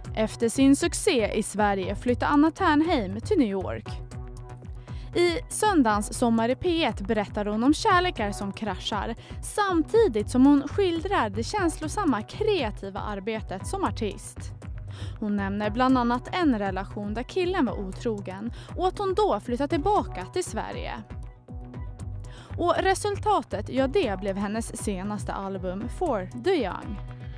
Efter sin succé i Sverige flyttar Anna Ternheim till New York. I söndagens Sommar i P1 berättar hon om kärlekar som kraschar samtidigt som hon skildrar det känslosamma kreativa arbetet som artist. Hon nämner bland annat en relation där killen var otrogen och att hon då flyttade tillbaka till Sverige. Och resultatet, ja det blev hennes senaste album For the Young.